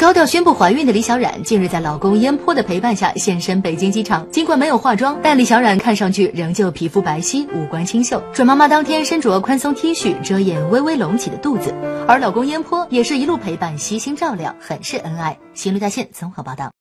高调宣布怀孕的李小冉近日在老公燕坡的陪伴下现身北京机场，尽管没有化妆，但李小冉看上去仍旧皮肤白皙，五官清秀。准妈妈当天身着宽松 T 恤，遮掩微微隆起的肚子，而老公燕坡也是一路陪伴，悉心照料，很是恩爱。新闻在线综合报道。